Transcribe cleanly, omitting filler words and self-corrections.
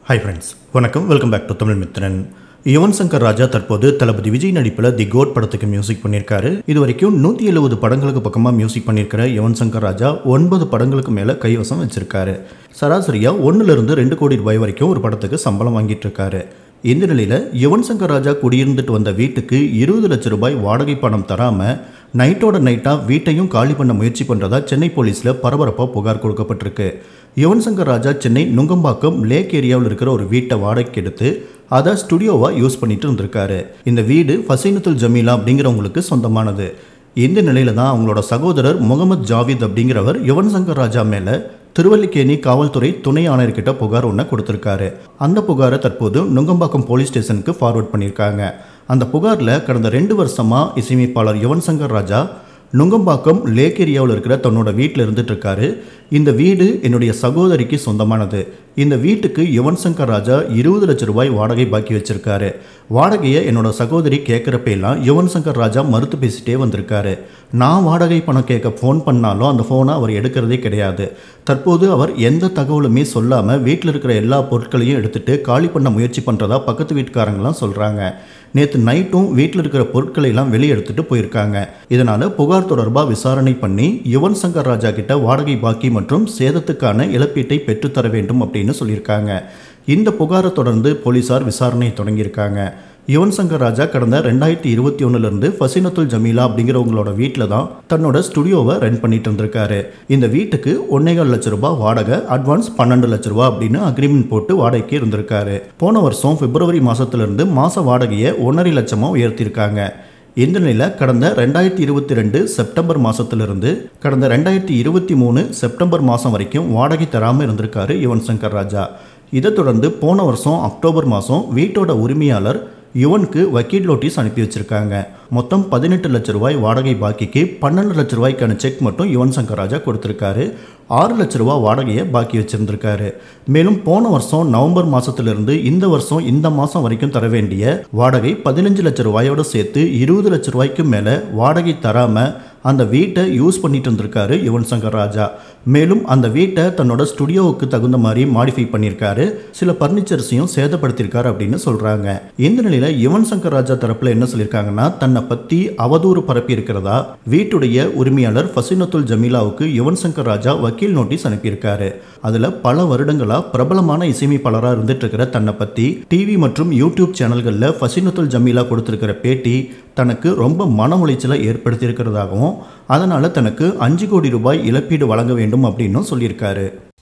Hi friends, வணக்கம் welcome back to Tamil Mithran. Yuvan Shankar Raja தற்போது தளபதி விஜய் நடிப்பில் தி கோட் படத்துக்கு மியூசிக் பண்ணியிருக்காரு. இது வரைக்கும் 170 படங்களுக்கு பக்கமாக மியூசிக் பண்ணியிருக்கிற யுவன் சங்கர் ராஜா 9 படங்களுக்கு மேலே கைவசம் வச்சிருக்காரு. சராசரியாக 1லிருந்து 2 கோடி ரூபாய் வரைக்கும் ஒரு படத்துக்கு சம்பளம் வாங்கிட்டு இருக்காரு. இந்த நிலையில் யுவன் சங்கர் ராஜா குடியிருந்துட்டு வந்த வீட்டுக்கு 20 லட்சம் ரூபாய் வாடகை பணம் தராமல் நைட்டோட நைட்டாக வீட்டையும் காலி பண்ண முயற்சி பண்ணுறதா சென்னை போலீஸில் பரபரப்பாக புகார் கொடுக்கப்பட்டிருக்கு. யுவன் சங்கர் ராஜா சென்னை நுங்கம்பாக்கம் லேக் ஏரியாவில் இருக்கிற ஒரு வீட்டை வாடகைக்கு எடுத்து அதை ஸ்டுடியோவாக யூஸ் பண்ணிட்டு இருந்திருக்காரு. இந்த வீடு ஃபசீனத்துல் ஜமீலா அப்படிங்கிறவங்களுக்கு சொந்தமானது. இந்த நிலையில தான் அவங்களோட சகோதரர் முகமது ஜாவித் அப்படிங்கிறவர் யுவன் சங்கர் ராஜா மேலே திருவல்லிக்கேணி காவல்துறை துணை ஆணையர்கிட்ட புகார் ஒன்று கொடுத்துருக்காரு. அந்த புகாரை தற்போது நுங்கம்பாக்கம் போலீஸ் ஸ்டேஷனுக்கு ஃபார்வர்ட் பண்ணியிருக்காங்க. அந்த புகாரில் கடந்த 2 வருஷமாக இசையமைப்பாளர் யுவன் சங்கர் ராஜா நுங்கம்பாக்கம் லேக் ஏரியாவில் இருக்கிற தன்னோட வீட்டில் இருந்துட்டு இருக்காரு. இந்த வீடு என்னுடைய சகோதரிக்கு சொந்தமானது. இந்த வீட்டுக்கு யுவன் சங்கர் ராஜா 20 லட்சம் ரூபாய் வாடகை பாக்கி வச்சிருக்காரு. வாடகையை என்னோட சகோதரி கேட்குறப்பெல்லாம் யுவன் சங்கர் ராஜா மறுத்து பேசிட்டே வந்திருக்காரு. நான் வாடகை பணம் கேட்க ஃபோன் பண்ணாலும் அந்த ஃபோனை அவர் எடுக்கிறதே கிடையாது. தற்போது அவர் எந்த தகவலுமே சொல்லாமல் வீட்டில் இருக்கிற எல்லா பொருட்களையும் எடுத்துகிட்டு காலி பண்ண முயற்சி பண்ணுறதா பக்கத்து வீட்டுக்காரங்களாம் சொல்கிறாங்க. நேற்று நைட்டும் வீட்டில் இருக்கிற பொருட்களை எல்லாம் வெளியே எடுத்துகிட்டு போயிருக்காங்க. இதனால் புகார் தொடர்பாக விசாரணை பண்ணி யுவன் சங்கர் ராஜா கிட்ட வாடகை பாக்கி மற்றும் சேதத்துக்கான இழப்பீட்டை பெற்றுத்தர வேண்டும் அப்படின்னு சொல்லியிருக்காங்க. இந்த புகாரை தொடர்ந்து போலீசார் விசாரணை தொடங்கியிருக்காங்க. யுவன் சங்கர் ராஜா கடந்த 2021 ஃபசீனத்துல் ஜமீலா அப்படிங்கிறவங்களோட வீட்டில் தான் தன்னோட ஸ்டுடியோவை ரன் பண்ணிட்டு இருந்திருக்காரு. இந்த வீட்டுக்கு 1.25 லட்சம் ரூபாய் வாடகை, அட்வான்ஸ் 12 லட்சம் ரூபாய் அப்படின்னு அக்ரிமெண்ட் போட்டு வாடகைக்கு இருந்திருக்காரு. போன வருஷம் பிப்ரவரி மாதத்திலிருந்து மாத வாடகையை 1.5 லட்சமாக உயர்த்தியிருக்காங்க. இந்த நிலையில் கடந்த 2022 செப்டம்பர் மாதத்திலிருந்து கடந்த 2023 செப்டம்பர் மாதம் வரைக்கும் வாடகை தராமல் இருந்திருக்காரு யுவன் சங்கர் ராஜா. இதை தொடர்ந்து போன வருஷம் அக்டோபர் மாதம் வீட்டோட உரிமையாளர் யுவனுக்கு வக்கீல் நோட்டீஸ் அனுப்பி வச்சிருக்காங்க. மொத்தம் 18 லட்சம் ரூபாய் வாடகை பாக்கிக்கு 12 லட்சம் ரூபாய்க்கான செக் மட்டும் யுவன் சங்கர் ராஜா கொடுத்துருக்காரு. 6 லட்சம் ரூபாய் வாடகையை பாக்கி வச்சிருந்திருக்காரு. மேலும் போன வருஷம் நவம்பர் மாதத்திலிருந்து இந்த வருஷம் இந்த மாதம் வரைக்கும் தர வேண்டிய வாடகை 15 லட்சம் ரூபாயோடு சேர்த்து 20 லட்சம் ரூபாய்க்கு மேலே வாடகை தராமல் அந்த வீட்டை யூஸ் பண்ணிட்டு இருந்திருக்காரு யுவன் சங்கர் ராஜா. மேலும் அந்த வீட்டை தன்னோட ஸ்டுடியோவுக்கு தகுந்த மாதிரி மாடிஃபை பண்ணியிருக்காரு. சில பர்னிச்சர்ஸையும் சேதப்படுத்தியிருக்காரு அப்படின்னு சொல்கிறாங்க. இந்த நிலையில் யுவன் சங்கர் ராஜா தரப்பில் என்ன சொல்லியிருக்காங்கன்னா, தன்னை பற்றி அவதூறு பரப்பி இருக்கிறதா வீட்டுடைய உரிமையாளர் ஃபசீனத்துல் ஜமீலாவுக்கு யுவன் சங்கர் ராஜா வக்கீல் நோட்டீஸ் அனுப்பியிருக்காரு. அதில் பல வருடங்களாக பிரபலமான இசையமைப்பாளராக இருந்துட்டு இருக்கிற தன்னை பற்றி டிவி மற்றும் யூடியூப் சேனல்களில் ஃபசீனத்துல் ஜமீலா கொடுத்துருக்கிற பேட்டி தனக்கு ரொம்ப மன உளைச்சலை ஏற்படுத்தியிருக்கிறதாகவும் அதனால் தனக்கு 5 கோடி ரூபாய் இழப்பீடு வழங்க வேண்டும் அப்படின்னு சொல்லியிருக்காரு.